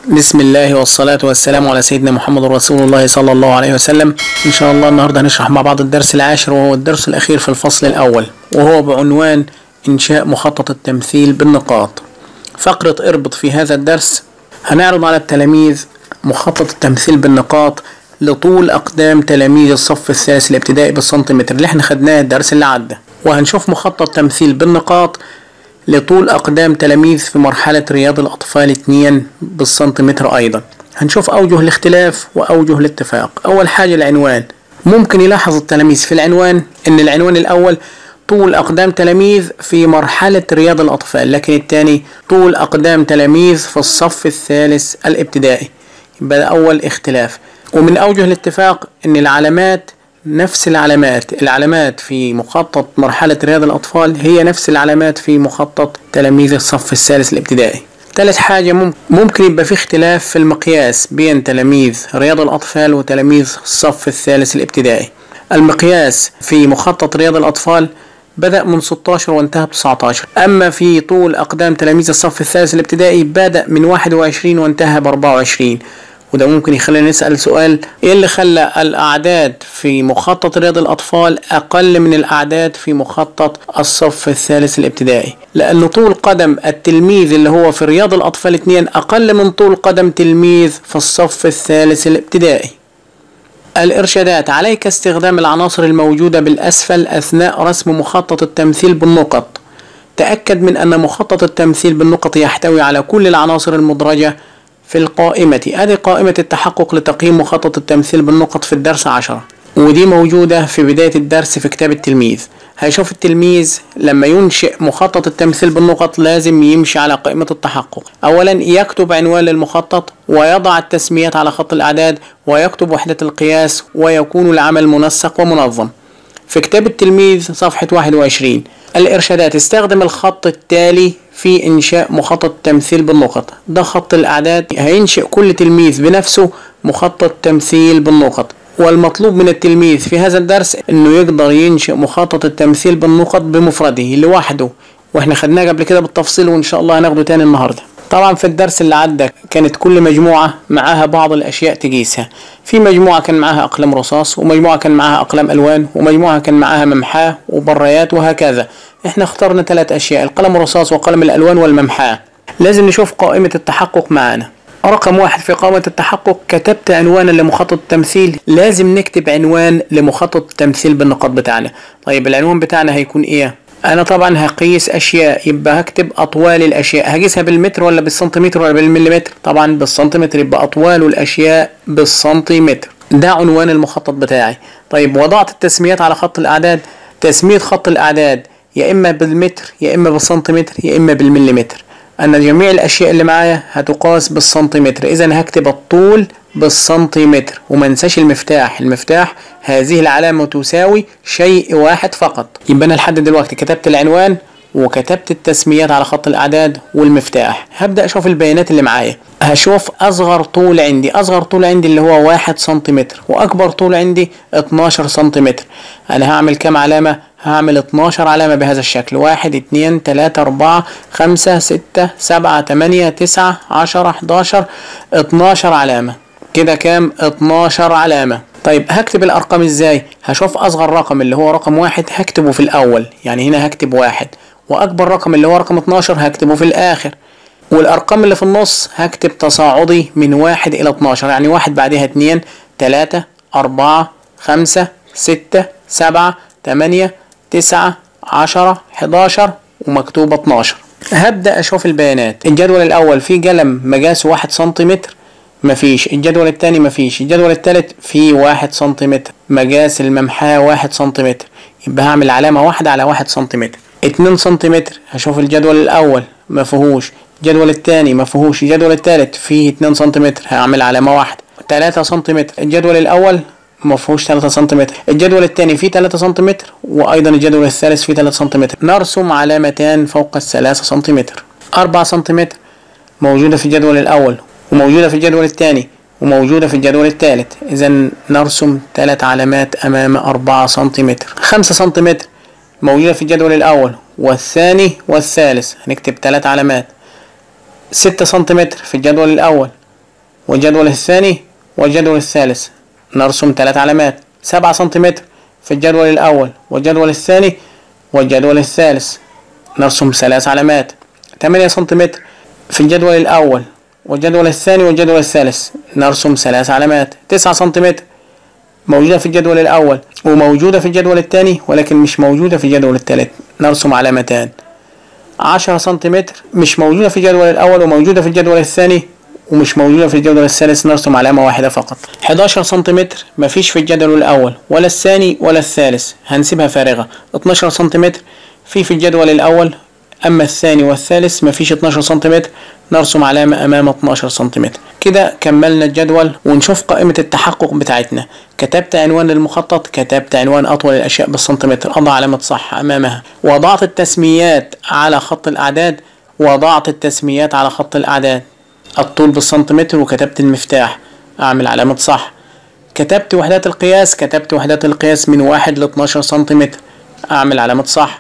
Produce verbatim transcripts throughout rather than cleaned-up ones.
بسم الله والصلاة والسلام على سيدنا محمد رسول الله صلى الله عليه وسلم. إن شاء الله النهاردة هنشرح مع بعض الدرس العاشر، وهو الدرس الأخير في الفصل الأول، وهو بعنوان إنشاء مخطط التمثيل بالنقاط. فقرة اربط في هذا الدرس هنعرض على التلاميذ مخطط التمثيل بالنقاط لطول أقدام تلاميذ الصف الثالث الابتدائي بالسنتيمتر اللي احنا خدناه الدرس اللي عدى، وهنشوف مخطط تمثيل بالنقاط لطول أقدام تلاميذ في مرحلة رياض الأطفال اتنين بالسنتيمتر. أيضا هنشوف أوجه الاختلاف وأوجه الاتفاق. أول حاجة العنوان. ممكن يلاحظ التلاميذ في العنوان إن العنوان الأول طول أقدام تلاميذ في مرحلة رياض الأطفال، لكن الثاني طول أقدام تلاميذ في الصف الثالث الابتدائي. يبقى ده أول اختلاف. ومن أوجه الاتفاق إن العلامات نفس العلامات العلامات في مخطط مرحلة رياض الأطفال هي نفس العلامات في مخطط تلاميذ الصف الثالث الابتدائي. ثالث حاجة، ممكن يبقى في اختلاف في المقياس بين تلاميذ رياض الأطفال وتلاميذ الصف الثالث الابتدائي. المقياس في مخطط رياض الأطفال بدأ من ستاشر وانتهى ب تسعتاشر، أما في طول أقدام تلاميذ الصف الثالث الابتدائي بدأ من واحد وعشرين وانتهى ب أربعة وعشرين. وده ممكن يخلينا نسأل سؤال: ايه اللي خلى الأعداد في مخطط رياض الأطفال أقل من الأعداد في مخطط الصف الثالث الابتدائي؟ لأن طول قدم التلميذ اللي هو في رياض الأطفال اتنين أقل من طول قدم تلميذ في الصف الثالث الابتدائي. الإرشادات: عليك استخدام العناصر الموجودة بالأسفل أثناء رسم مخطط التمثيل بالنقط. تأكد من أن مخطط التمثيل بالنقط يحتوي على كل العناصر المدرجة في القائمة. ادي قائمة التحقق لتقييم مخطط التمثيل بالنقط في الدرس عشرة، ودي موجودة في بداية الدرس في كتاب التلميذ. هيشوف التلميذ لما ينشئ مخطط التمثيل بالنقط لازم يمشي على قائمة التحقق. اولا يكتب عنوان للمخطط، ويضع التسميات على خط الاعداد، ويكتب وحدة القياس، ويكون العمل منسق ومنظم. في كتاب التلميذ صفحة واحد وعشرين. الإرشادات: استخدم الخط التالي في إنشاء مخطط التمثيل بالنقط. ده خط الأعداد، هينشئ كل تلميذ بنفسه مخطط تمثيل بالنقط. والمطلوب من التلميذ في هذا الدرس إنه يقدر ينشئ مخطط التمثيل بالنقط بمفرده لوحده، وإحنا خدناه قبل كده بالتفصيل، وإن شاء الله هناخده تاني النهاردة. طبعا في الدرس اللي عدى كانت كل مجموعة معاها بعض الأشياء تقيسها. في مجموعة كان معاها أقلام رصاص، ومجموعة كان معاها أقلام ألوان، ومجموعة كان معاها ممحاة وبريات، وهكذا. احنا اخترنا ثلاث أشياء: القلم الرصاص وقلم الألوان والممحاة. لازم نشوف قائمة التحقق معانا. رقم واحد في قائمة التحقق: كتبت عنوانا لمخطط التمثيل. لازم نكتب عنوان لمخطط التمثيل بالنقاط بتاعنا. طيب العنوان بتاعنا هيكون ايه؟ انا طبعا هقيس اشياء، يبقى هكتب اطوال الاشياء. هقيسها بالمتر ولا بالسنتيمتر ولا بالمليمتر؟ طبعا بالسنتيمتر، يبقى اطوال الاشياء بالسنتيمتر. ده عنوان المخطط بتاعي. طيب وضعت التسميات على خط الاعداد. تسمية خط الاعداد يا اما بالمتر يا اما بالسنتيمتر يا اما بالمليمتر. انا جميع الاشياء اللي معايا هتقاس بالسنتيمتر، اذا هكتب الطول بالسنتيمتر. وما انساش المفتاح. المفتاح هذه العلامة تساوي شيء واحد فقط. يبقى انا لحد دلوقتي كتبت العنوان وكتبت التسميات على خط الاعداد والمفتاح. هبدأ اشوف البيانات اللي معايا. هشوف اصغر طول عندي. اصغر طول عندي اللي هو واحد سنتيمتر، واكبر طول عندي اتناشر سنتيمتر. انا هعمل كام علامة؟ هعمل اتناشر علامة بهذا الشكل: واحد اتنين تلاتة اربعة خمسة ستة سبعة تمانية تسعة عشرة حداشر اتناشر علامة. كده كام؟ اتناشر علامة. طيب هكتب الارقام ازاي؟ هشوف اصغر رقم اللي هو رقم واحد هكتبه في الاول، يعني هنا هكتب واحد، واكبر رقم اللي هو رقم اتناشر هكتبه في الاخر، والارقام اللي في النص هكتب تصاعدي من واحد الى اتناشر، يعني واحد بعدها اتنين تلاتة اربعة خمسة ستة سبعة تمانية تسعة عشرة حداشر ومكتوبة اتناشر. هبدأ اشوف البيانات. الجدول الاول فيه قلم مقاسه واحد سنتيمتر، مفيش. الجدول الثاني مفيش. الجدول الثالث فيه واحد سنتيمتر. مقاس الممحاة واحد سنتيمتر، يبقى هعمل علامة واحدة على واحد سنتيمتر. اتنين سنتيمتر هشوف الجدول الاول مفيهوش. الجدول الثاني مفيهوش. الجدول الثالث فيه اتنين سنتيمتر، هعمل علامة واحدة. تلاتة سنتيمتر. الجدول الاول مفيهوش تلاتة سنتيمتر. الجدول الثاني فيه تلاتة سنتيمتر، وايضا الجدول الثالث فيه تلاتة سنتيمتر. نرسم علامتان فوق الثلاثة سنتيمتر. أربعة سنتيمتر موجودة في الجدول الاول، وموجودة في الجدول الثاني، وموجودة في الجدول الثالث. اذا نرسم ثلاث علامات امام أربعة سنتيمتر. خمسة سنتيمتر موجودة في الجدول الاول والثاني والثالث، هنكتب ثلاث علامات. ستة سنتيمتر في الجدول الاول والجدول الثاني والجدول الثالث نرسم ثلاث علامات. سبعة سنتيمتر في الجدول الأول والجدول الثاني والجدول الثالث نرسم ثلاث علامات. ثمانية سنتيمتر في الجدول الأول والجدول الثاني والجدول الثالث نرسم ثلاث علامات. تسعة سنتيمتر موجودة في الجدول الأول وموجودة في الجدول الثاني ولكن مش موجودة في الجدول الثالث نرسم علامتان. عشرة سنتيمتر مش موجودة في الجدول الأول وموجودة في الجدول الثاني ومش موجودة في الجدول الثالث نرسم علامة واحدة فقط. حداشر سنتيمتر مفيش في الجدول الأول ولا الثاني ولا الثالث هنسيبها فارغة. اتناشر سنتيمتر في في الجدول الأول أما الثاني والثالث مفيش اتناشر سنتيمتر نرسم علامة أمام اتناشر سنتيمتر. كده كملنا الجدول ونشوف قائمة التحقق بتاعتنا. كتبت عنوان للمخطط، كتبت عنوان أطول الأشياء بالسنتيمتر، أضع علامة صح أمامها. وضعت التسميات على خط الأعداد، وضعت التسميات على خط الأعداد. الطول بالسنتيمتر وكتبت المفتاح، أعمل علامة صح. كتبت وحدات القياس، كتبت وحدات القياس من واحد ل اتناشر سنتيمتر، أعمل علامة صح.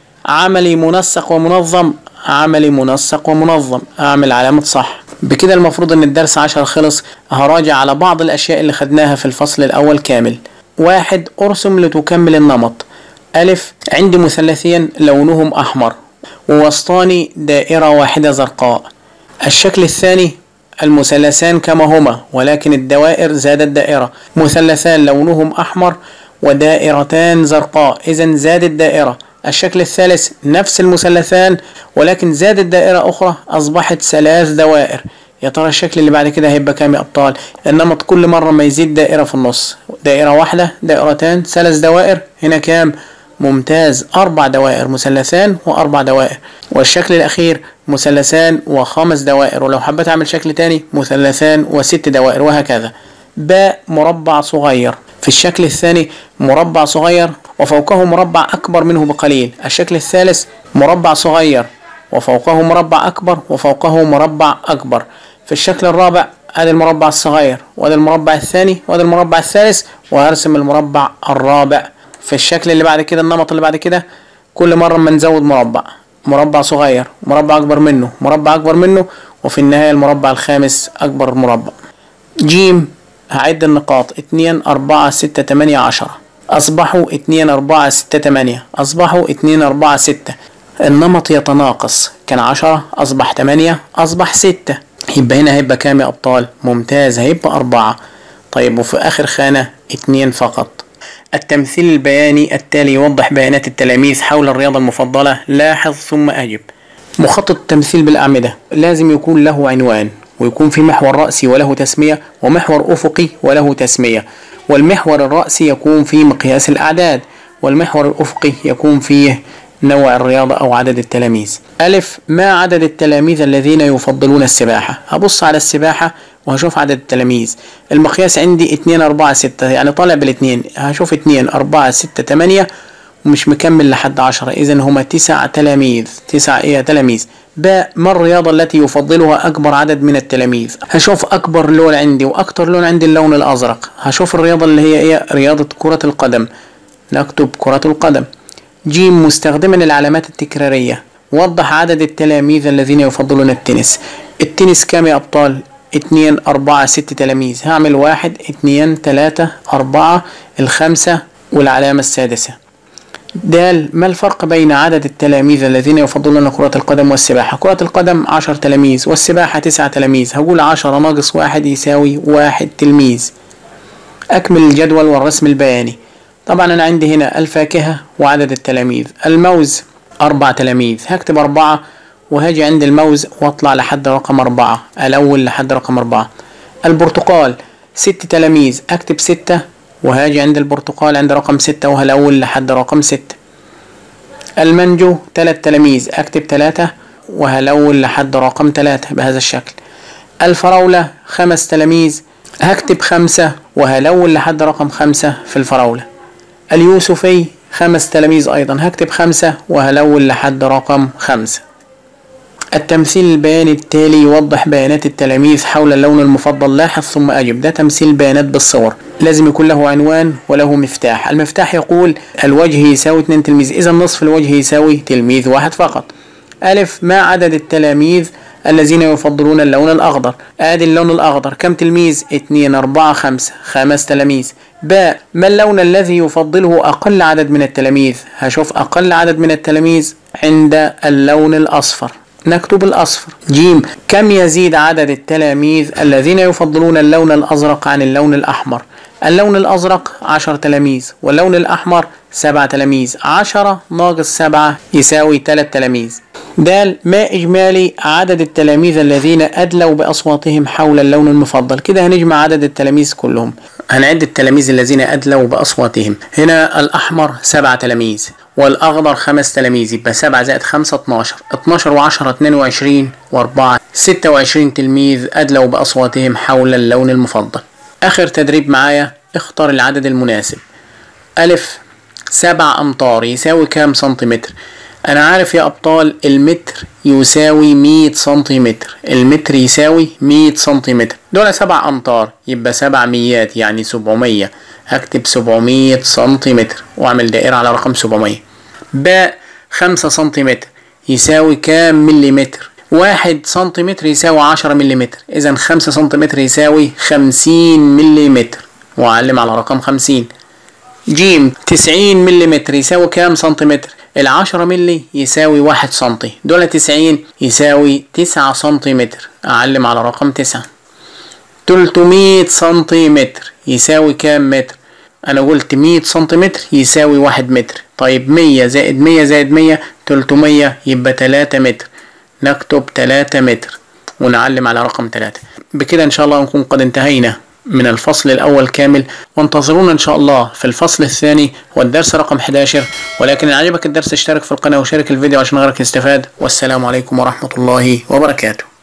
عملي منسق ومنظم، عملي منسق ومنظم، أعمل علامة صح. بكده المفروض ان الدرس عشرة خلص. هراجع على بعض الاشياء اللي خدناها في الفصل الاول كامل. واحد، ارسم لتكمل النمط. الف، عندي مثلثين لونهم احمر ووسطاني دائرة واحدة زرقاء. الشكل الثاني المثلثان كما هما ولكن الدوائر زادت دائرة. مثلثان لونهم احمر ودائرتان زرقاء، اذا زادت دائرة. الشكل الثالث نفس المثلثان ولكن زادت دائرة أخرى أصبحت ثلاث دوائر. يا ترى الشكل اللي بعد كده هيبقى كام يا أبطال؟ النمط كل مرة ما يزيد دائرة في النص، دائرة واحدة، دائرتان، ثلاث دوائر. هنا كام؟ ممتاز، أربع دوائر، مثلثان وأربع دوائر. والشكل الأخير مثلثان وخمس دوائر، ولو حبيت أعمل شكل تاني مثلثان وست دوائر وهكذا. باء، مربع صغير. في الشكل الثاني مربع صغير وفوقه مربع أكبر منه بقليل. الشكل الثالث مربع صغير وفوقه مربع أكبر وفوقه مربع أكبر. في الشكل الرابع هذا المربع الصغير وهذا المربع الثاني وهذا المربع الثالث وهرسم المربع الرابع. في الشكل اللي بعد كده النمط اللي بعد كده كل مرة ما نزود مربع، مربع صغير، مربع أكبر منه، مربع أكبر منه، وفي النهاية المربع الخامس أكبر مربع. جيم، هعد النقاط اتنين أربعة ستة تمانية عشرة، أصبحوا اتنين أربعة ستة تمانية، أصبحوا اتنين أربعة ستة. النمط يتناقص، كان عشرة أصبح تمانية أصبح ستة. يبقى هنا هيبقى كام يا أبطال؟ ممتاز، هيبقى أربعة. طيب وفي آخر خانة اتنين فقط. التمثيل البياني التالي يوضح بيانات التلاميذ حول الرياضة المفضلة. لاحظ ثم أجب. مخطط التمثيل بالأعمدة لازم يكون له عنوان ويكون في محور رأسي وله تسمية ومحور أفقي وله تسمية. والمحور الرأسي يكون فيه مقياس الأعداد والمحور الأفقي يكون فيه نوع الرياضة أو عدد التلاميذ. ألف، ما عدد التلاميذ الذين يفضلون السباحة؟ هبص على السباحة وهشوف عدد التلاميذ. المقياس عندي اتنين أربعة ستة، يعني طالع بالاتنين، هشوف اتنين أربعة ستة تمانية ومش مكمل لحد عشرة، إذن هما تسع تلاميذ. تسع إيه تلاميذ. باء، ما الرياضة التي يفضلها أكبر عدد من التلاميذ؟ هشوف أكبر لون عندي وأكتر لون عندي اللون الأزرق. هشوف الرياضة اللي هي إيه؟ رياضة كرة القدم، نكتب كرة القدم. جيم، مستخدما العلامات التكرارية وضح عدد التلاميذ الذين يفضلون التنس. التنس كام يا أبطال؟ اتنين أربعة ست تلاميذ. هعمل واحد اتنين تلاتة أربعة الخمسة والعلامة السادسة. دال، ما الفرق بين عدد التلاميذ الذين يفضلون كرة القدم والسباحة؟ كرة القدم عشر تلاميذ والسباحة تسعة تلاميذ. هقول عشرة ناقص واحد يساوي واحد تلميذ. أكمل الجدول والرسم البياني. طبعا أنا عندي هنا الفاكهة وعدد التلاميذ. الموز أربع تلاميذ، هكتب أربعة وهاجي عند الموز واطلع لحد رقم أربعة، الأول لحد رقم أربعة. البرتقال ست تلاميذ، أكتب ستة وهاجي عند البرتقال عند رقم ستة وهالأول لحد رقم ستة. المانجو تلات تلاميذ، أكتب تلاتة وهالأول لحد رقم تلاتة بهذا الشكل. الفراولة خمس تلاميذ، هكتب خمسة وهالأول لحد رقم خمسة في الفراولة. اليوسفي خمس تلاميذ أيضا، هكتب خمسة وهالأول لحد رقم خمسة. التمثيل البياني التالي يوضح بيانات التلاميذ حول اللون المفضل. لاحظ ثم أجب. ده تمثيل بيانات بالصور، لازم يكون له عنوان وله مفتاح. المفتاح يقول الوجه يساوي اتنين تلميذ، إذا نصف الوجه يساوي تلميذ واحد فقط. ألف، ما عدد التلاميذ الذين يفضلون اللون الأخضر. آدي اللون الأخضر كم تلميذ؟ اتنين أربعة خمسة، خمس تلاميذ. باء ما اللون الذي يفضله أقل عدد من التلاميذ؟ هشوف أقل عدد من التلاميذ عند اللون الأصفر، نكتب الأصفر. جيم كم يزيد عدد التلاميذ الذين يفضلون اللون الأزرق عن اللون الأحمر؟ اللون الأزرق عشر تلاميذ واللون الأحمر سبع تلاميذ. عشرة ناقص سبعة يساوي تلات تلاميذ. د ما إجمالي عدد التلاميذ الذين أدلوا بأصواتهم حول اللون المفضل؟ كده هنجمع عدد التلاميذ كلهم، هنعد التلاميذ الذين أدلوا بأصواتهم. هنا الأحمر سبع تلاميذ والأخضر خمس تلاميذ، يبقى سبعة زائد خمسة اتناشر، اتناشر وعشرة اتنين وعشرين وأربعة ستة وعشرين تلميذ أدلوا بأصواتهم حول اللون المفضل. آخر تدريب معايا، اختار العدد المناسب. ألف سبع أمتار يساوي كام سنتيمتر؟ أنا عارف يا أبطال المتر يساوي مية سنتيمتر، المتر يساوي مية سنتيمتر، دول سبع أمتار يبقى سبع ميات يعني سبعمية، هكتب سبعمية سنتيمتر وأعمل دائرة على رقم سبعمية. باء خمسة سنتيمتر يساوي كام مليمتر؟ واحد سنتيمتر يساوي عشرة مليمتر، إذا خمسة سنتيمتر يساوي خمسين مليمتر وأعلم على رقم خمسين. جيم تسعين مليمتر يساوي كام سنتيمتر؟ العشرة ملي يساوي واحد سنتي، دول تسعين يساوي تسعة سنتيمتر، أعلم على رقم تسعة. تلتمية سنتيمتر يساوي كام متر؟ أنا قلت مية سنتيمتر يساوي واحد متر. طيب مية زائد مية زائد مية تلتمية يبقى تلاتة متر، نكتب تلاتة متر ونعلم على رقم تلاتة. بكده إن شاء الله نكون قد انتهينا من الفصل الأول كامل، وانتظرونا إن شاء الله في الفصل الثاني والدرس رقم حداشر. ولكن إن عجبك الدرس اشترك في القناة وشارك الفيديو عشان غيرك يستفاد. والسلام عليكم ورحمة الله وبركاته.